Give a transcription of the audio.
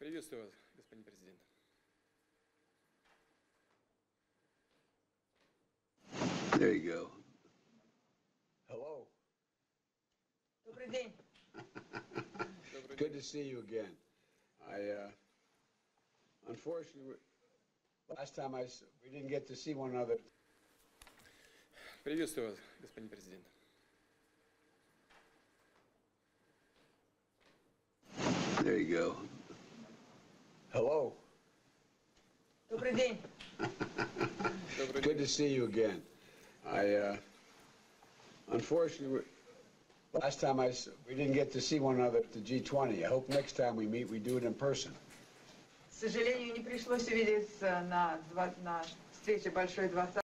Приветствую вас, господин президент. There you go. Hello. Добрый день. Good to see you again. Unfortunately, last time we didn't get to see one another. Приветствую вас, господин президент. There you go. Hello. Добрый день. Good to see you again. Unfortunately, last time we didn't get to see one another at the G20. I hope next time we meet, we do it in person. К сожалению, не пришлось увидеться на встрече Большой 20.